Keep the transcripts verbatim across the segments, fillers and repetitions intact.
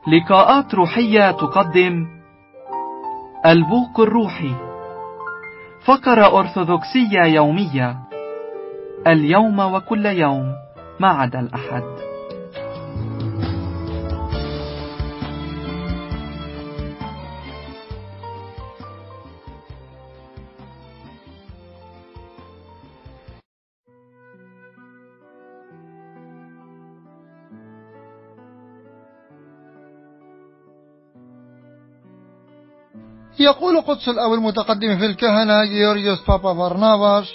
لقاءات روحية تقدم البوق الروحي، فقرة أرثوذكسية يومية، اليوم وكل يوم ما عدا الأحد. يقول قدس الأب المتقدم في الكهنة جيورجيوس بابا برناباس: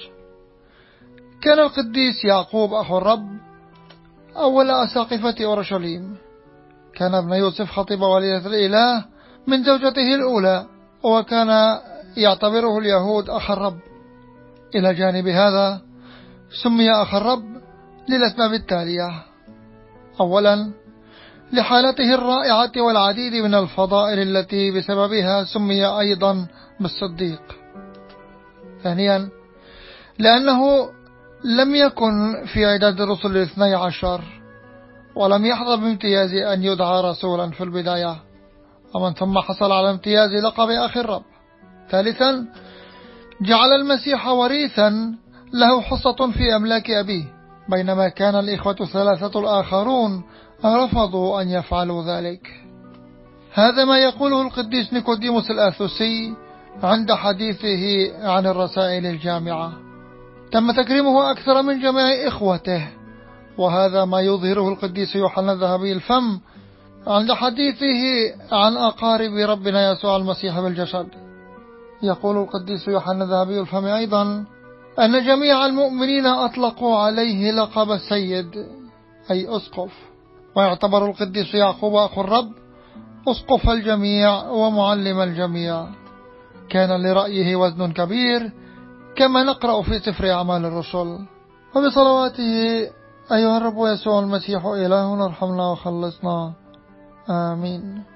كان القديس يعقوب أخو الرب أول أساقفة أورشليم. كان ابن يوسف خطيب والدة الإله من زوجته الأولى، وكان يعتبره اليهود أخ الرب. إلى جانب هذا سمي أخ الرب للأسباب التالية: أولا، لحالته الرائعة والعديد من الفضائل التي بسببها سمي أيضا بالصديق. ثانيا، لأنه لم يكن في عدد الرسل الاثني عشر، ولم يحظى بامتياز أن يدعى رسولا في البداية، ومن ثم حصل على امتياز لقب أخي الرب. ثالثا، جعل المسيح وريثا له حصة في أملاك أبيه، بينما كان الإخوة الثلاثة الآخرون رفضوا أن يفعلوا ذلك. هذا ما يقوله القديس نيكوديموس الآثوسي عند حديثه عن الرسائل الجامعة. تم تكريمه أكثر من جميع إخوته، وهذا ما يظهره القديس يوحنا الذهبي الفم عند حديثه عن أقارب ربنا يسوع المسيح بالجسد. يقول القديس يوحنا الذهبي الفم أيضا أن جميع المؤمنين أطلقوا عليه لقب السيد، أي أسقف، ويعتبر القديس يعقوب أخو الرب أسقف الجميع ومعلم الجميع. كان لرأيه وزن كبير، كما نقرأ في سفر أعمال الرسل. وبصلواته أيها الرب يسوع المسيح إلهنا ارحمنا وخلصنا، آمين.